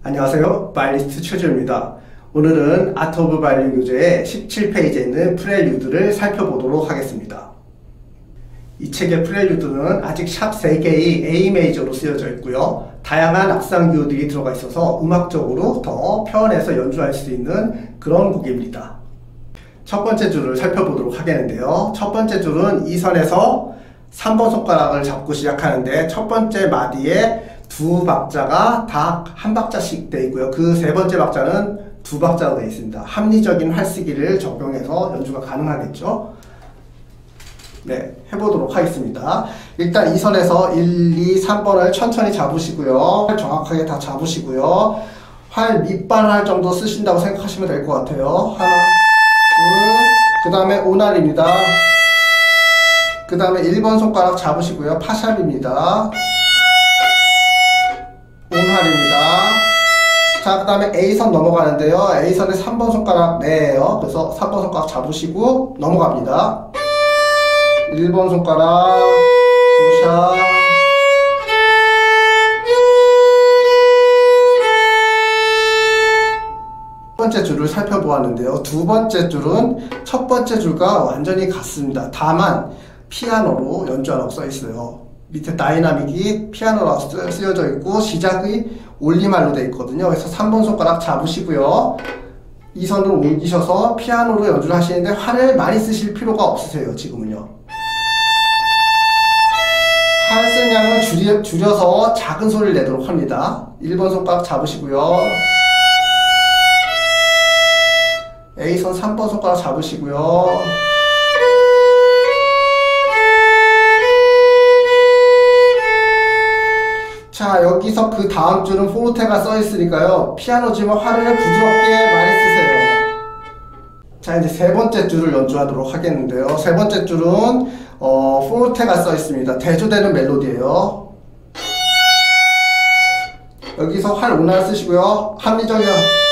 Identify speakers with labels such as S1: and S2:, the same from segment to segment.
S1: 안녕하세요. 바이올리스트 최주입니다. 오늘은 아트 오브 바이올린 교재의 17페이지에 있는 프렐류드를 살펴보도록 하겠습니다. 이 책의 프렐류드는 아직 샵 3개의 A 메이저로 쓰여져 있고요. 다양한 악상 기호들이 들어가 있어서 음악적으로 더 표현해서 연주할 수 있는 그런 곡입니다. 첫 번째 줄을 살펴보도록 하겠는데요. 첫 번째 줄은 이 선에서 3번 손가락을 잡고 시작하는데 첫 번째 마디에 두 박자가 다 한 박자씩 되어 있고요. 그 세 번째 박자는 두 박자로 되어 있습니다. 합리적인 활쓰기를 적용해서 연주가 가능하겠죠. 네, 해보도록 하겠습니다. 일단 이 선에서 1, 2, 3번을 천천히 잡으시고요. 정확하게 다 잡으시고요. 활 밑반할 정도 쓰신다고 생각하시면 될 것 같아요. 하나, 둘, 그 다음에 오날입니다. 그 다음에 1번 손가락 잡으시고요. 파샵입니다. 온활입니다. 자, 그 다음에 A선 넘어가는데요. A선에 3번 손가락 네예요. 그래서 3번 손가락 잡으시고 넘어갑니다. 1번 손가락 도샵, 첫 번째 줄을 살펴보았는데요. 두 번째 줄은 첫 번째 줄과 완전히 같습니다. 다만 피아노로 연주하라고 써 있어요. 밑에 다이나믹이 피아노라고 쓰여져 있고 시작이 올리말로 되어 있거든요. 그래서 3번 손가락 잡으시고요. 이 선을 옮기셔서 피아노로 연주를 하시는데 활을 많이 쓰실 필요가 없으세요. 지금은요. 활 쓴 양을 줄여서 작은 소리를 내도록 합니다. 1번 손가락 잡으시고요. A선 3번 손가락 잡으시고요. 자, 여기서 그 다음 줄은 포르테가 써 있으니까요. 피아노지만 활을 부드럽게 많이 쓰세요. 자, 이제 세 번째 줄을 연주하도록 하겠는데요. 세 번째 줄은 포르테가 써 있습니다. 대조되는 멜로디예요. 여기서 활 오날 쓰시고요. 합리적인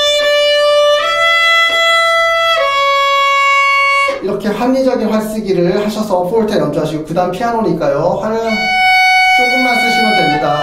S1: 이렇게 합리적인 활쓰기를 하셔서 포르테 연주하시고 그 다음 피아노니까요. 활을 조금만 쓰시면 됩니다.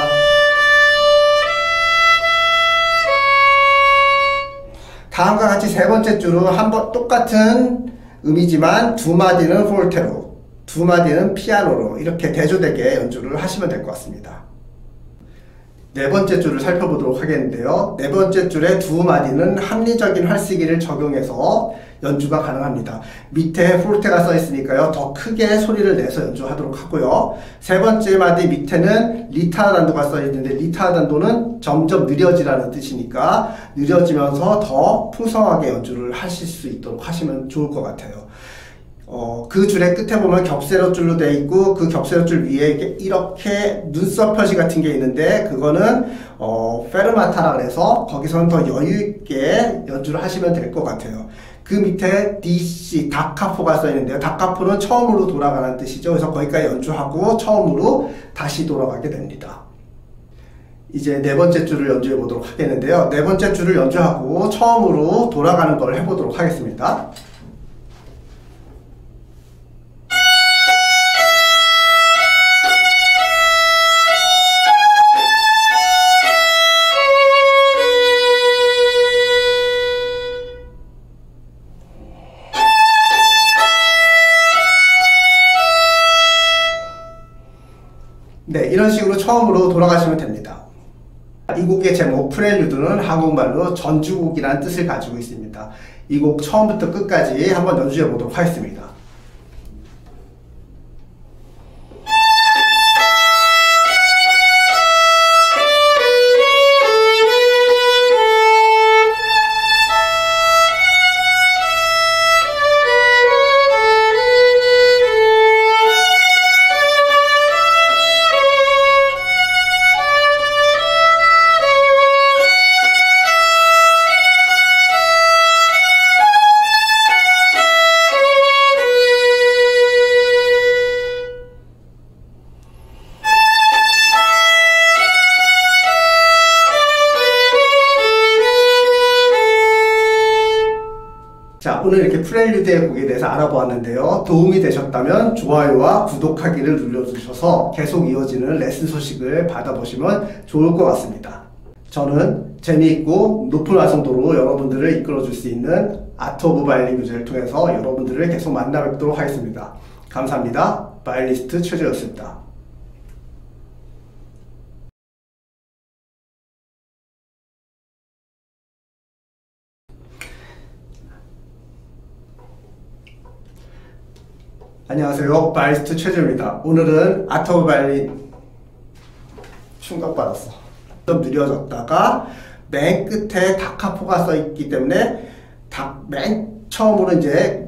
S1: 다음과 같이 세 번째 줄은 한번 똑같은 음이지만 두 마디는 포르테로, 두 마디는 피아노로 이렇게 대조되게 연주를 하시면 될 것 같습니다. 네 번째 줄을 살펴보도록 하겠는데요. 네 번째 줄의 두 마디는 합리적인 활쓰기를 적용해서 연주가 가능합니다. 밑에 포르테가 써 있으니까요. 더 크게 소리를 내서 연주하도록 하고요. 세 번째 마디 밑에는 리타르단도가 써 있는데 리타르단도는 점점 느려지라는 뜻이니까 느려지면서 더 풍성하게 연주를 하실 수 있도록 하시면 좋을 것 같아요. 그 줄의 끝에 보면 겹세로 줄로 되어 있고 그 겹세로 줄 위에 이렇게 눈썹 표시 같은 게 있는데 그거는 페르마타라 그래서 거기서는 더 여유있게 연주를 하시면 될 것 같아요. 그 밑에 DC, 다카포가 써 있는데요. 다카포는 처음으로 돌아가는 뜻이죠. 그래서 거기까지 연주하고 처음으로 다시 돌아가게 됩니다. 이제 네 번째 줄을 연주해 보도록 하겠는데요. 네 번째 줄을 연주하고 처음으로 돌아가는 걸 해보도록 하겠습니다. 네, 이런 식으로 처음으로 돌아가시면 됩니다. 이 곡의 제목 프렐류드는 한국말로 전주곡이라는 뜻을 가지고 있습니다. 이 곡 처음부터 끝까지 한번 연주해 보도록 하겠습니다. 자, 오늘 이렇게 프렐류드의 곡에 대해서 알아보았는데요. 도움이 되셨다면 좋아요와 구독하기를 눌러주셔서 계속 이어지는 레슨 소식을 받아보시면 좋을 것 같습니다. 저는 재미있고 높은 완성도로 여러분들을 이끌어줄 수 있는 아트 오브 바이올린 교재를 통해서 여러분들을 계속 만나뵙도록 하겠습니다. 감사합니다. 바이올리스트 최재였습니다. 안녕하세요. 바이올리스트 최재입니다. 오늘은 아트 오브 바이올린 충격받았어. 좀 느려졌다가 맨 끝에 다카포가 써있기 때문에 맨 처음으로 이제